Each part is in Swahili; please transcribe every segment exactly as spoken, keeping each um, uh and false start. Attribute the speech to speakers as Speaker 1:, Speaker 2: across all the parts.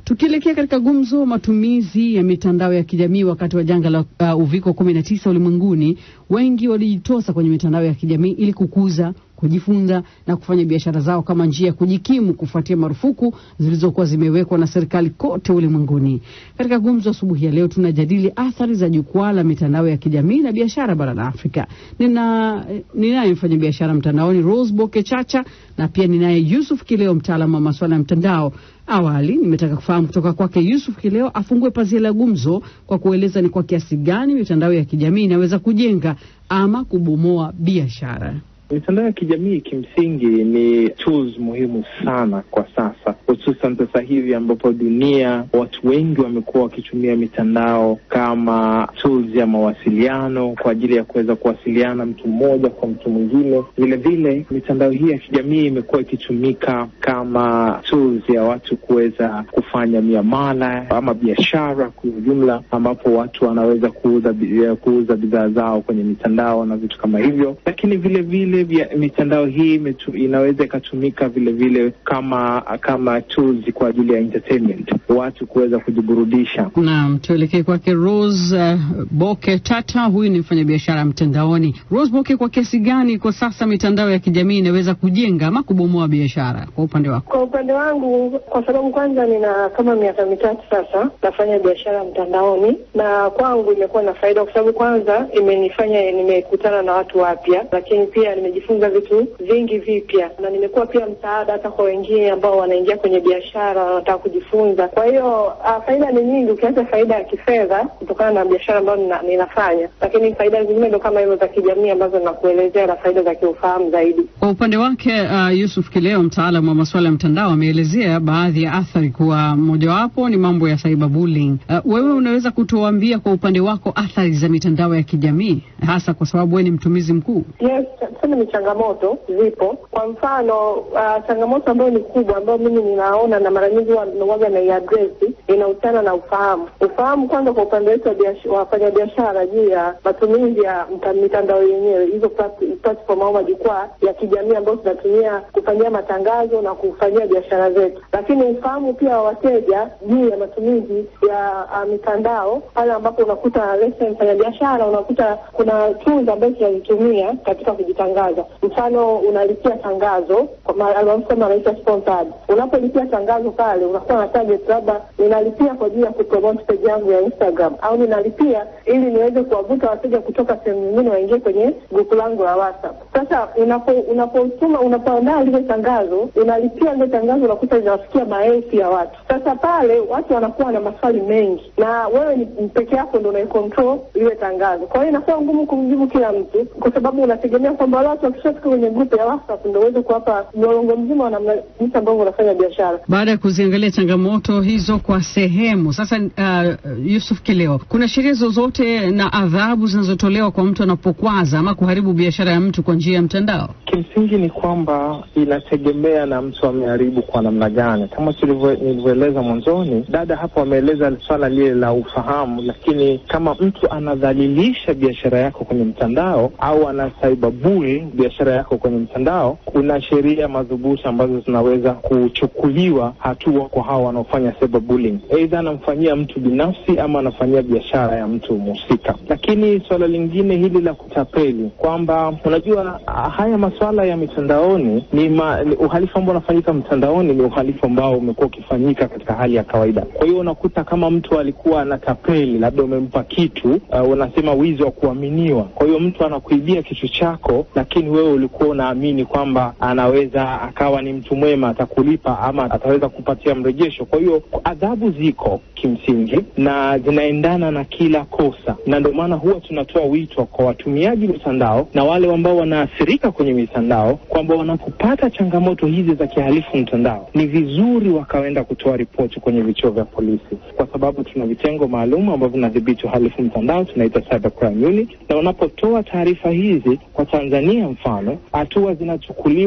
Speaker 1: Tukielekea katika gumzo matumizi ya mitandao ya kijamii wakati wa janga la uh, uviko kumi na tisa ulimwenguni, wengi walijitosa kwenye mitandao ya kijamii ili kukuza, kujifunza na kufanya biashara zao kama njia ya kujikimu kufuatia marufuku zilizokuwa zimewekwa na serikali kote ulimwenguni. Katika gumzo asubuhi ya leo tunajadili athari za jukwaa la mitandao ya kijamii na biashara barani Afrika. Nina ninaye mfanya biashara mtandaoni Rose Boke Chacha, na pia ninaye Yusuf Kileo, mtaalamu wa masuala ya mtandao. Awali nimetaka kufahamu kutoka kwake Yusuf Kileo afungue pazia la gumzo kwa kueleza ni kwa kiasi gani mitandao ya kijamii inaweza kujenga ama kubomoa biashara.
Speaker 2: Mitandao ya kijamii kimsingi ni tools muhimu sana kwa sasa, hususan sasa hivi ambapo dunia watu wengi wamekuwa wakitumia mitandao kama tools ya mawasiliano kwa ajili ya kuweza kuwasiliana mtu mmoja kwa mtu mwingine. Vile vile mitandao hii ya kijamii imekuwa ikitumika kama tools ya watu kuweza kufanya miamala ama biashara kwa ujumla, ambapo watu wanaweza kuuza kuuza bidhaa zao kwenye mitandao na vitu kama hivyo. Lakini vile vile Vya, mitandao hii metu, inaweza ikatumika vile vile kama kama tools kwa ajili ya entertainment, watu kuweza kujiburudisha.
Speaker 1: Naam, tuelekee kwake Rose uh, Boke Tata, huyu ni mfanyabiashara mtandaoni. Rose Boke, kwa kiasi gani kwa sasa mitandao ya kijamii inaweza kujenga ama kubomoa biashara kwa upande wako?
Speaker 3: Kwa upande wangu, kwa sababu kwanza nina kama miaka mitatu sasa nafanya biashara mtandaoni, na kwangu imekuwa na faida kwa sababu kwanza imenifanya nimekutana na watu wapya, lakini pia nimejifunza vitu vingi vipya, na nimekuwa pia msaada hata kwa wengine ambao wanaingia kwenye biashara wanataka kujifunza. Kwa hiyo uh, faida ni nyingi ukiacha faida ya kifedha kutokana na biashara ambayo nina, ninafanya, lakini faida zingine ndio kama hizo za kijamii ambazo nakuelezea, na faida za kiufahamu zaidi.
Speaker 1: Kwa upande wake uh, Yusuf Kileo, mtaalamu wa masuala ya mtandao, ameelezea baadhi ya athari, kwa mojawapo ni mambo ya cyberbullying. Uh, wewe unaweza kutuambia kwa upande wako athari za mitandao ya kijamii, hasa kwa sababu wewe ni mtumizi mkuu?
Speaker 3: Yes, sasa ni changamoto zipo. Kwa mfano uh, changamoto ambayo ni kubwa ambayo mimi ninaona na mara nyingi wanawaga na address inahusiana na ufahamu. Ufahamu kwanza kwa upande wetu wa wafanya biashara juu ya matumizi ya mitandao yenyewe, hizo platform au majukwaa ya kijamii ambayo tunatumia kufanyia matangazo na kufanyia biashara zetu. Lakini ufahamu pia wa wateja juu ya matumizi ya uh, mitandao, pale ambapo unakuta lesson mfanya biashara unakuta kuna tools ambazo tunazitumia katika kujitangaza. Mfano unalipia tangazo kwa aliyosema anaitwa sponsored. Unapolipia tangazo pale unakuwa na target, labda ninalipia kwa ajili ya kupromote page yangu ya Instagram, au ninalipia ili niweze kuwavuta wateja kutoka sehemu nyingine waingie kwenye group langu la WhatsApp. Sasa unapo unapotuma unapoandaa ile tangazo, unalipia ile tangazo, unakuta linafikia maelfu ya watu. Sasa pale watu wanakuwa na maswali mengi, na wewe ni peke yako ndio unaicontrol ile tangazo. Kwa hiyo inakuwa ngumu kumjibu kila mtu, kwa sababu unategemea kwamba watu wakishafika kwenye group ya WhatsApp ndio uweze kuwapa mlolongo mzima wa namna jinsi ambavyo unafanya biashara.
Speaker 1: Baada ya kuziangalia changamoto hizo kwa sehemu, sasa uh, Yusuf Kileo, kuna sheria zozote na adhabu zinazotolewa kwa mtu anapokwaza ama kuharibu biashara ya mtu kwa njia ya mtandao?
Speaker 2: Kimsingi ni kwamba inategemea na mtu ameharibu kwa namna gani. Kama nilivyoeleza mwanzoni, dada hapo ameeleza swala lile la ufahamu, lakini kama mtu anadhalilisha biashara yako kwenye mtandao au ana cyberbullying biashara yako kwenye mtandao, kuna sheria madhubuti ambazo zinaweza kuchukuliwa hatua kwa hao wanaofanya cyberbullying. Aidha anamfanyia mtu binafsi ama anafanyia biashara ya mtu mhusika. Lakini swala lingine hili la kutapeli, kwamba unajua haya masuala ya mitandaoni ni, ma, ni uhalifu ambao unafanyika mtandaoni, ni uhalifu ambao umekuwa ukifanyika katika hali ya kawaida. Kwa hiyo unakuta kama mtu alikuwa anatapeli, labda umempa kitu, uh, unasema wizi wa kuaminiwa. Kwa hiyo mtu anakuibia kitu chako, lakini wewe ulikuwa unaamini kwamba anaweza akawa ni mtu mwema, atakulipa ama ataweza kupatia mrejesho. Kwa hiyo adhabu ziko kimsingi na zinaendana na kila kosa, na ndio maana huwa tunatoa wito kwa watumiaji mitandao na wale ambao wanaathirika kwenye mitandao kwamba wanapopata changamoto hizi za kihalifu mtandao, ni vizuri wakaenda kutoa ripoti kwenye vituo vya polisi, kwa sababu tuna vitengo maalum ambavyo vinadhibiti uhalifu mtandao, tunaita Cyber Crime Unit, na wanapotoa taarifa hizi kwa Tanzania mfano, hatua zinachukuliwa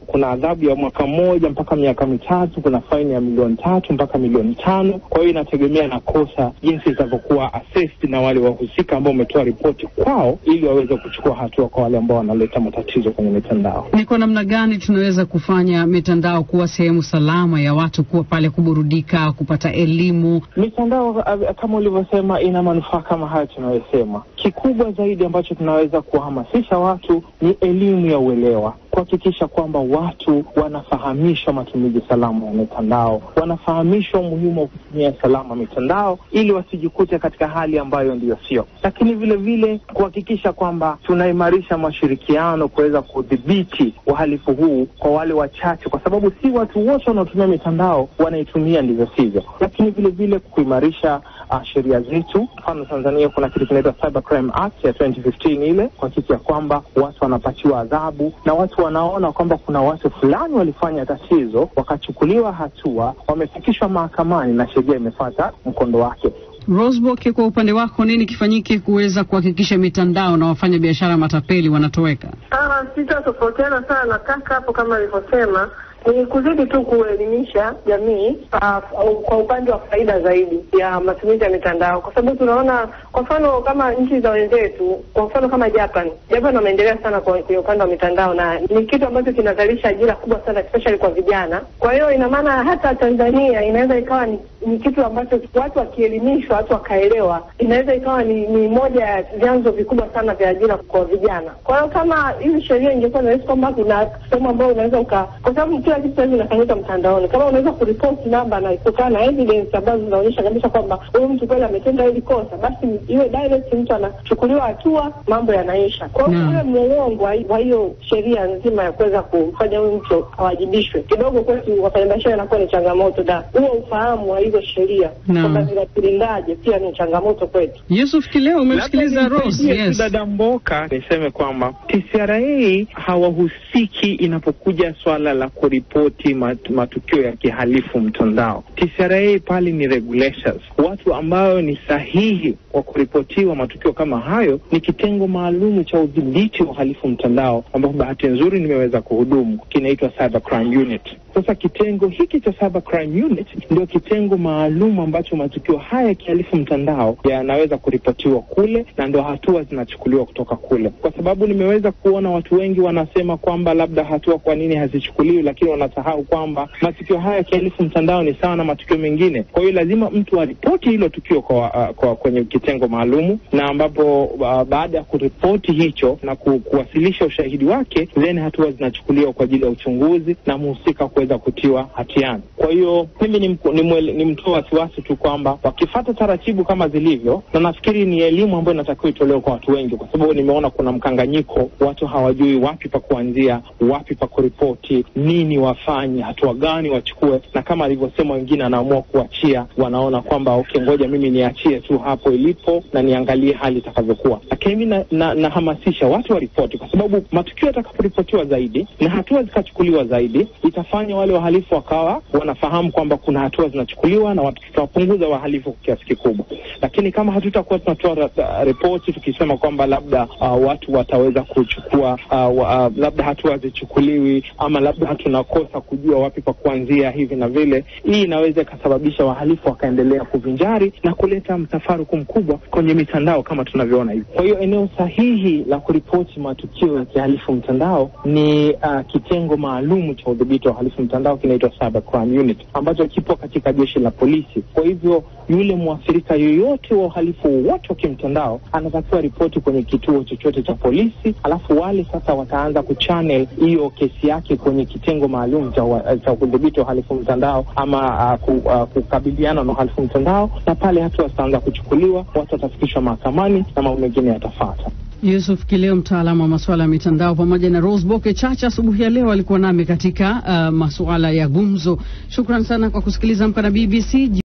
Speaker 2: kuna adhabu ya mwaka mmoja mpaka miaka mitatu, kuna faini ya milioni tatu mpaka milioni tano. Kwa hiyo inategemea na kosa jinsi itavyokuwa assessed na wale wahusika ambao wametoa ripoti kwao, ili waweze kuchukua hatua kwa wale ambao wanaleta matatizo kwenye mitandao.
Speaker 1: Ni kwa namna gani tunaweza kufanya mitandao kuwa sehemu salama ya watu kuwa pale kuburudika, kupata elimu?
Speaker 2: Mitandao kama ulivyosema ina manufaa kama haya tunayosema. Kikubwa zaidi ambacho tunaweza kuhamasisha watu ni elimu ya uelewa, kuhakikisha kwamba watu wanafahamishwa matumizi salama ya mitandao, wanafahamishwa umuhimu wa kutumia salama mitandao ili wasijikute katika hali ambayo ndiyo sio. Lakini vile vile kuhakikisha kwamba tunaimarisha mashirikiano kuweza kudhibiti uhalifu huu kwa wale wachache, kwa sababu si watu wote wanaotumia mitandao wanaitumia ndivyo sivyo. Lakini vile vile kuimarisha uh, sheria zetu. Mfano Tanzania kuna kitu kinaitwa Cyber Crime Act ya twenty fifteen, ile kuhakikisha kwamba watu wanapatiwa adhabu na watu wanaona kwamba kuna watu fulani walifanya tatizo, wakachukuliwa hatua, wamefikishwa mahakamani na sheria imefuata mkondo wake.
Speaker 1: Roseboke, kwa upande wako nini kifanyike kuweza kuhakikisha mitandao na wafanya biashara matapeli wanatoweka?
Speaker 3: Ah, sitatofautiana sana na kaka hapo kama alivyosema. Ni kuzidi tu kuelimisha jamii uh, kwa upande wa faida zaidi ya matumizi ya mitandao, kwa sababu tunaona kwa mfano kama nchi za wenzetu, kwa mfano kama Japan. Japan wameendelea sana kwa upande wa mitandao na ni kitu ambacho kinazalisha ajira kubwa sana especially kwa vijana. Kwa hiyo ina maana hata Tanzania inaweza ikawa ni, ni kitu ambacho watu wakielimishwa, watu wakaelewa, inaweza ikawa ni, ni moja ya vyanzo vikubwa sana vya ajira kwa vijana. Kwa hiyo kama hizi sheria ingekuwa na hizo kwamba kuna sehemu ambayo unaweza uka, kwa sababu kila kitu hivi inafanyika mtandaoni, kama unaweza kuripoti namba na kutokana na evidence ambazo zinaonyesha kabisa kwamba huyu mtu kweli ametenda hili kosa, basi iwe direct mtu anachukuliwa hatua, mambo yanaisha. Kwa hiyo ule mlolongo wa hiyo sheria nzima ya kuweza kufanya huyu mtu awajibishwe, kidogo kwetu wafanyabiashara inakuwa ni changamoto, na huo ufahamu wa hizo sheria kwamba zinakulindaje pia ni changamoto kwetu.
Speaker 1: Yusuf Kileo, umemsikiliza Rose.
Speaker 2: Yes. Dada Mboka, niseme kwamba T C R A hawahusiki inapokuja swala la kuripoti mat, matukio ya kihalifu mtandao. T C R A pale ni regulators. Watu ambao ni sahihi wa kuripotiwa matukio kama hayo ni kitengo maalumu cha udhibiti wa uhalifu mtandao, ambapo bahati nzuri nimeweza kuhudumu, kinaitwa Cyber Crime Unit. Sasa kitengo hiki cha Cyber Crime Unit ndio kitengo maalum ambacho matukio haya ya kihalifu mtandao yanaweza kuripotiwa kule, na ndio hatua zinachukuliwa kutoka kule. Kwa sababu nimeweza kuona watu wengi wanasema kwamba labda hatua kwa nini hazichukuliwi, lakini wanasahau kwamba matukio haya ya kihalifu mtandao ni sawa na matukio mengine. Kwa hiyo lazima mtu aripoti hilo tukio kwa, uh, kwa kwenye kitengo maalumu, na ambapo uh, baada ya kuripoti hicho na ku, kuwasilisha ushahidi wake, then hatua zinachukuliwa kwa ajili ya uchunguzi na mhusika kuweza kutiwa hatiani. Kwa hiyo mimi ni, ni, ni mtoa wasiwasi tu kwamba wakifuata taratibu kama zilivyo, na nafikiri ni elimu ambayo inatakiwa itolewe kwa watu wengi, kwa sababu nimeona kuna mkanganyiko, watu hawajui wapi pa kuanzia, wapi pa kuripoti, nini wafanye, hatua gani wachukue, na kama alivyosema wengine anaamua kuachia, wanaona kwamba okay, ngoja mimi niachie tu hapo ilipo na niangalie hali itakavyokuwa. Lakini mimi na, na, nahamasisha watu waripoti, kwa sababu matukio yatakaporipotiwa zaidi na hatua zikachukuliwa zaidi, itafanya wale wahalifu wakawa wanafahamu kwamba kuna hatua zinachukuliwa na watu tutapunguza wahalifu kwa kiasi kikubwa. Lakini kama hatutakuwa tunatoa ripoti tukisema kwamba labda uh, watu wataweza kuchukua uh, uh, labda hatua zichukuliwi, ama labda hatunakosa kujua wapi pa kuanzia hivi na vile, hii inaweza kusababisha wahalifu wakaendelea kuvinjari na kuleta mtafaruku mkubwa kwenye mitandao kama tunavyoona hivi. Kwa hiyo eneo sahihi la kuripoti matukio ya kihalifu mtandao ni uh, kitengo maalum cha udhibiti wa uhalifu mtandao, kinaitwa Cyber Crime Unit, ambacho kipo katika jeshi la polisi. Kwa hivyo yule mwathirika yoyote wa uhalifu wote wa kimtandao anatakiwa ripoti kwenye kituo chochote cha polisi, alafu wale sasa wataanza kuchannel hiyo kesi yake kwenye kitengo maalum cha cha kudhibiti uhalifu mtandao, ama uh, ku, uh, kukabiliana na uhalifu mtandao, na pale hatua zitaanza kuchukuliwa, watu watafikishwa mahakamani na mambo mengine yatafuata.
Speaker 1: Yusuf Kileo, mtaalamu wa masuala ya mitandao, pamoja na Roseboke Chacha asubuhi ya leo alikuwa nami katika uh, masuala ya gumzo. Shukrani sana kwa kusikiliza Amka na B B C.